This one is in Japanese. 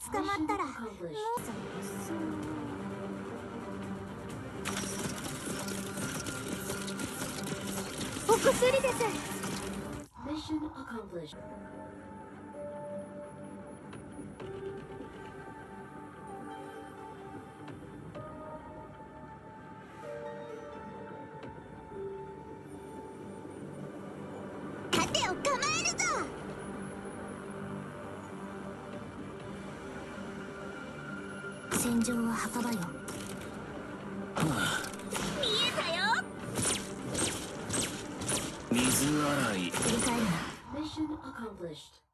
捕まったらもうお薬です。 Mission accomplished. 盾を構えるぞ。戦場は墓場よ。見えたよ。 水洗い。 振り返るな。 Mission accomplished.